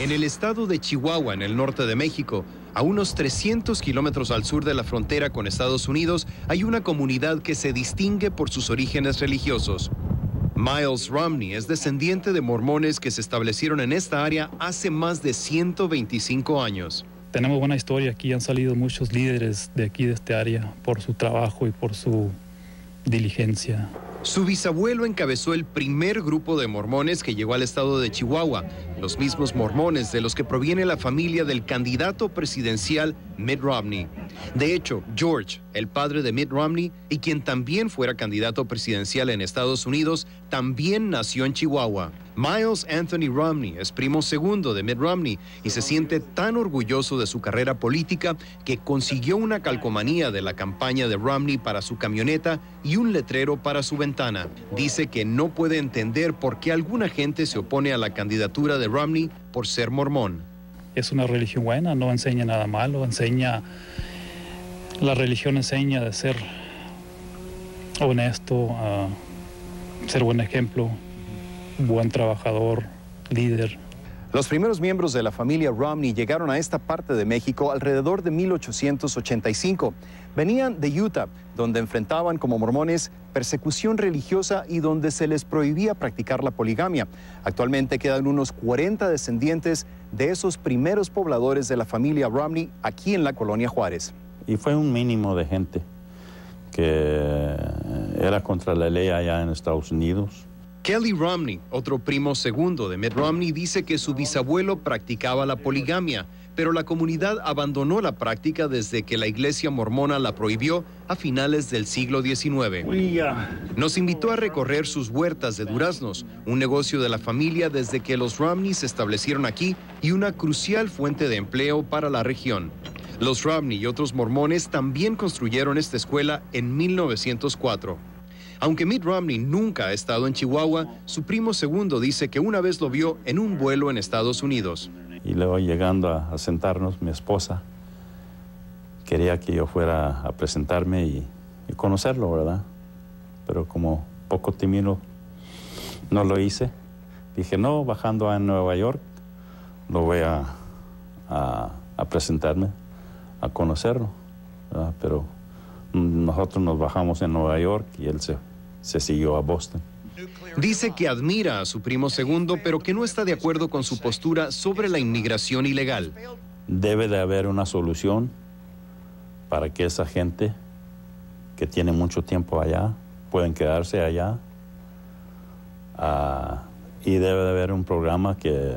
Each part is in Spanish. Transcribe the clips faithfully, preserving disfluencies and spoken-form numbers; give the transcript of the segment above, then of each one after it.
En el estado de Chihuahua, en el norte de México, a unos trescientos kilómetros al sur de la frontera con Estados Unidos, hay una comunidad que se distingue por sus orígenes religiosos. Miles Romney es descendiente de mormones que se establecieron en esta área hace más de ciento veinticinco años. Tenemos buena historia aquí, han salido muchos líderes de aquí, de este área, por su trabajo y por su diligencia. Su bisabuelo encabezó el primer grupo de mormones que llegó al estado de Chihuahua, los mismos mormones de los que proviene la familia del candidato presidencial Mitt Romney. De hecho, George, el padre de Mitt Romney, y quien también fuera candidato presidencial en Estados Unidos, también nació en Chihuahua. Miles Anthony Romney es primo segundo de Mitt Romney y se siente tan orgulloso de su carrera política que consiguió una calcomanía de la campaña de Romney para su camioneta y un letrero para su ventana. Dice que no puede entender por qué alguna gente se opone a la candidatura de Romney por ser mormón. Es una religión buena, no enseña nada malo, enseña, la religión enseña de ser honesto, uh, ser buen ejemplo, buen trabajador, líder. Los primeros miembros de la familia Romney llegaron a esta parte de México alrededor de mil ochocientos ochenta y cinco. Venían de Utah, donde enfrentaban como mormones persecución religiosa y donde se les prohibía practicar la poligamia. Actualmente quedan unos cuarenta descendientes de esos primeros pobladores de la familia Romney aquí en la colonia Juárez. Y fue un mínimo de gente que era contra la ley allá en Estados Unidos. Kelly Romney, otro primo segundo de Mitt Romney, dice que su bisabuelo practicaba la poligamia, pero la comunidad abandonó la práctica desde que la iglesia mormona la prohibió a finales del siglo diecinueve. Nos invitó a recorrer sus huertas de duraznos, un negocio de la familia desde que los Romney se establecieron aquí y una crucial fuente de empleo para la región. Los Romney y otros mormones también construyeron esta escuela en mil novecientos cuatro. Aunque Mitt Romney nunca ha estado en Chihuahua, su primo segundo dice que una vez lo vio en un vuelo en Estados Unidos. Y luego llegando a, a sentarnos, mi esposa quería que yo fuera a presentarme y, y conocerlo, ¿verdad? Pero como poco tímido no lo hice. Dije, no, bajando a Nueva York, lo voy a, a, a presentarme, a conocerlo, ¿verdad? Pero nosotros nos bajamos en Nueva York y él se, se siguió a Boston. Dice que admira a su primo segundo, pero que no está de acuerdo con su postura sobre la inmigración ilegal. Debe de haber una solución para que esa gente que tiene mucho tiempo allá pueden quedarse allá. Uh, y debe de haber un programa que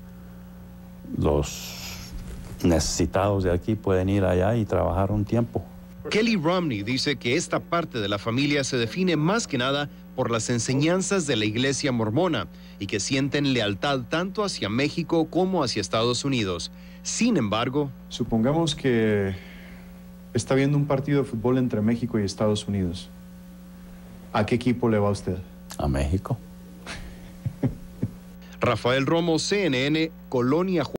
los necesitados de aquí pueden ir allá y trabajar un tiempo. Kelly Romney dice que esta parte de la familia se define más que nada por las enseñanzas de la iglesia mormona y que sienten lealtad tanto hacia México como hacia Estados Unidos. Sin embargo, supongamos que está viendo un partido de fútbol entre México y Estados Unidos. ¿A qué equipo le va usted? A México. Rafael Romo, C N N, Colonia Juárez.